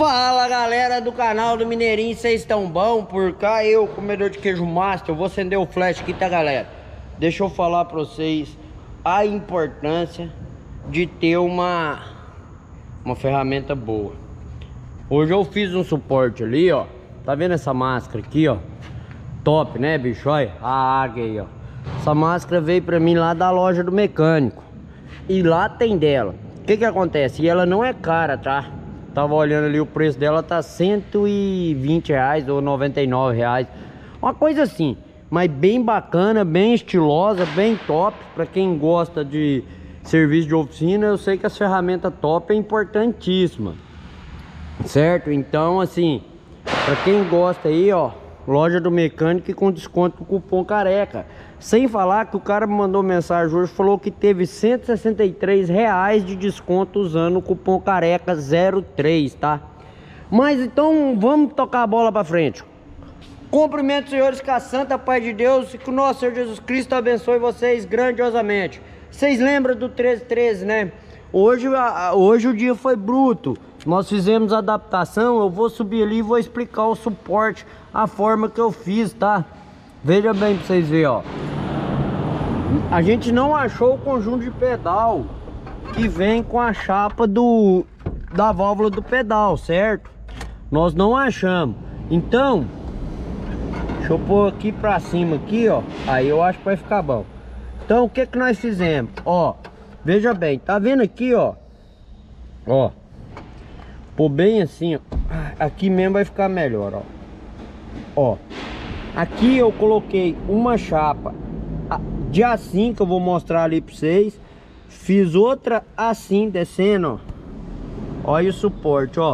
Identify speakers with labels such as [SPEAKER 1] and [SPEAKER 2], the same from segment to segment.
[SPEAKER 1] Fala galera do canal do Mineirinho, vocês estão bom? Por cá eu, comedor de queijo master, eu vou acender o flash aqui, tá galera? Deixa eu falar pra vocês a importância de ter uma ferramenta boa. Hoje eu fiz um suporte ali, ó. Tá vendo essa máscara aqui, ó? Top, né, bicho? Olha a águia aí, ó. Essa máscara veio pra mim lá da loja do mecânico. E lá tem dela. O que que acontece? E ela não é cara, tá? Tava olhando ali, o preço dela tá R$120 ou R$99. Uma coisa assim, mas bem bacana, bem estilosa, bem top. Pra quem gosta de serviço de oficina, eu sei que as ferramentas top é importantíssima, certo? Então assim, pra quem gosta aí, ó, loja do mecânico com desconto do cupom careca. Sem falar que o cara me mandou mensagem hoje, falou que teve R$163 de desconto usando o cupom careca 03, tá? Mas então vamos tocar a bola pra frente. Cumprimento, senhores, que a santa paz de Deus e que o nosso Senhor Jesus Cristo abençoe vocês grandiosamente. Vocês lembram do 1313, né? Hoje o dia foi bruto. Nós fizemos a adaptação. Eu vou subir ali e vou explicar o suporte, a forma que eu fiz, tá? Veja bem pra vocês verem, ó. A gente não achou o conjunto de pedal que vem com a chapa da válvula do pedal, certo? Nós não achamos. Então, deixa eu pôr aqui pra cima aqui, ó. Aí eu acho que vai ficar bom. Então, o que que nós fizemos? Ó, veja bem, tá vendo aqui, ó? Ó, pôr bem assim, ó. Aqui mesmo vai ficar melhor, ó. Ó, aqui eu coloquei uma chapa de assim, que eu vou mostrar ali pra vocês. Fiz outra assim, descendo, ó. Olha o suporte, ó.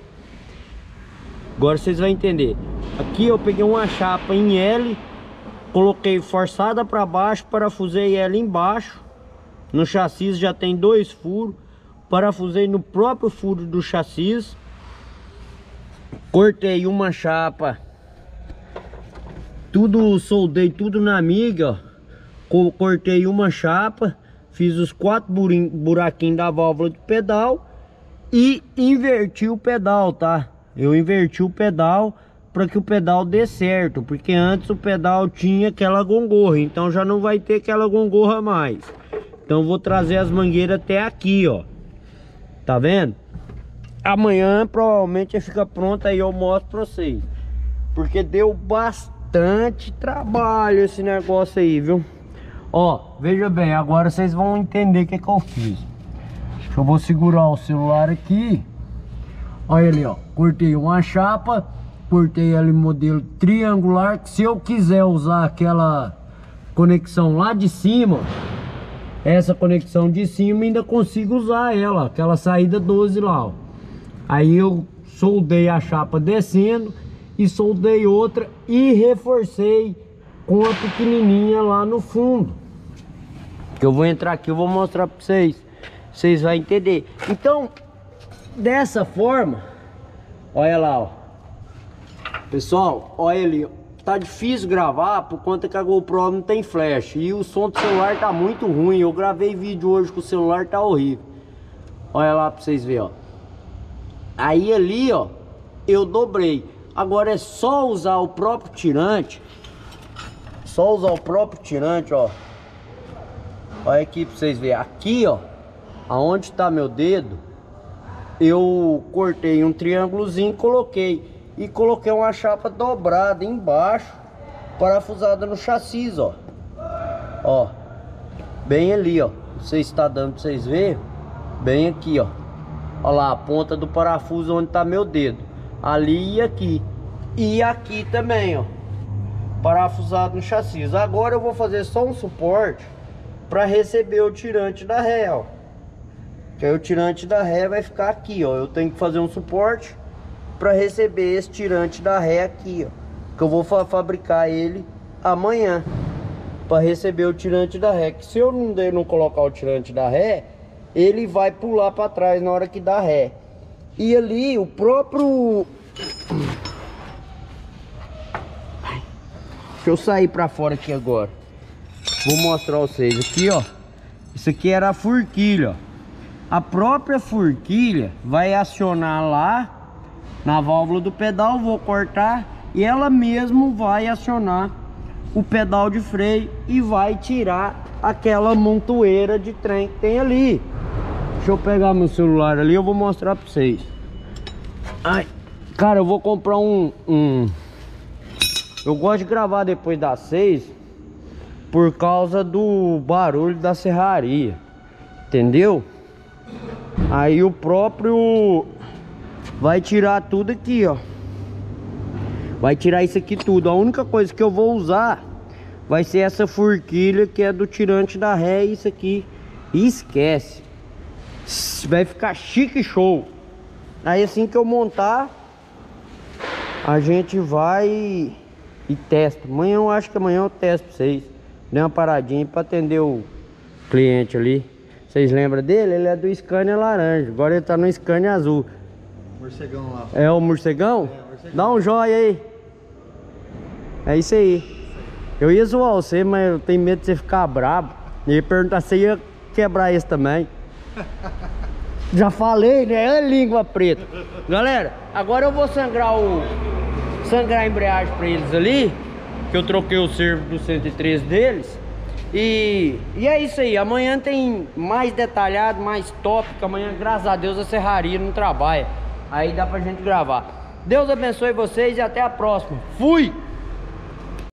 [SPEAKER 1] Agora vocês vão entender. Aqui eu peguei uma chapa em L, coloquei forçada para baixo, parafusei ela embaixo. No chassi já tem 2 furos. Parafusei no próprio furo do chassi. Cortei uma chapa, soldei tudo na miga, ó. Cortei uma chapa, fiz os 4 buraquinhos da válvula do pedal e inverti o pedal, tá? Eu inverti o pedal para que o pedal dê certo, porque antes o pedal tinha aquela gongorra, então já não vai ter aquela gongorra mais. Então vou trazer as mangueiras até aqui, ó. Tá vendo? Amanhã provavelmente fica pronto, aí eu mostro pra vocês, porque deu bastante trabalho esse negócio aí, viu? Ó, veja bem, agora vocês vão entender o que que eu fiz. Eu vou segurar o celular aqui. Olha ali, ó. Cortei uma chapa, cortei ali modelo triangular, que se eu quiser usar aquela conexão lá de cima, essa conexão de cima, ainda consigo usar ela, aquela saída 12 lá, ó. Aí eu soldei a chapa descendo e soldei outra e reforcei com a pequenininha lá no fundo, que eu vou entrar aqui, eu vou mostrar pra vocês, vocês vão entender. Então, dessa forma, olha lá, ó. Pessoal, olha ali, ó. Tá difícil gravar por conta que a GoPro não tem flash e o som do celular tá muito ruim. Eu gravei vídeo hoje com o celular, tá horrível. Olha lá pra vocês verem, ó. Aí ali, ó, eu dobrei. Agora é só usar o próprio tirante. Só usar o próprio tirante, ó. Olha aqui pra vocês verem. Aqui, ó, aonde tá meu dedo, eu cortei um triângulozinho, coloquei. E coloquei uma chapa dobrada embaixo, parafusada no chassi, ó. Ó, bem ali, ó. Não sei se tá dando pra vocês verem. Bem aqui, ó. Olha lá a ponta do parafuso onde tá meu dedo. Ali e aqui. E aqui também, ó. Parafusado no chassi. Agora eu vou fazer só um suporte para receber o tirante da ré, ó. Que aí o tirante da ré vai ficar aqui, ó. Eu tenho que fazer um suporte para receber esse tirante da ré aqui, ó. Que eu vou fabricar ele amanhã para receber o tirante da ré. Que se eu não colocar o tirante da ré, ele vai pular para trás na hora que dá ré. E ali o próprio... Deixa eu sair para fora aqui agora. Vou mostrar vocês aqui, ó. Isso aqui era a forquilha, ó. A própria forquilha vai acionar lá na válvula do pedal, vou cortar e ela mesmo vai acionar o pedal de freio e vai tirar aquela montoeira de trem que tem ali. Deixa eu pegar meu celular ali, eu vou mostrar pra vocês. Ai, cara, eu vou comprar eu gosto de gravar depois das 6 por causa do barulho da serraria, entendeu? Aí o próprio vai tirar tudo aqui, ó. Vai tirar isso aqui tudo. A única coisa que eu vou usar vai ser essa forquilha que é do tirante da ré. Isso aqui, e esquece, vai ficar chique show. Aí assim que eu montar, a gente vai e testa. Amanhã eu acho que amanhã eu testo pra vocês. Dei uma paradinha pra atender o cliente ali. Vocês lembram dele? Ele é do Scania laranja. Agora ele tá no Scania azul.
[SPEAKER 2] Morcegão lá.
[SPEAKER 1] É o morcegão?
[SPEAKER 2] É, morcegão.
[SPEAKER 1] Dá um joia aí. É isso aí. Eu ia zoar você, mas eu tenho medo de você ficar brabo. E ia perguntar se você ia quebrar esse também. Já falei, né? É língua preta. Galera, agora eu vou sangrar a embreagem pra eles ali, que eu troquei o servo do 103 deles. E é isso aí. Amanhã tem mais detalhado, mais tópico. Amanhã, graças a Deus, a serraria não trabalha. Aí dá pra gente gravar. Deus abençoe vocês e até a próxima. Fui!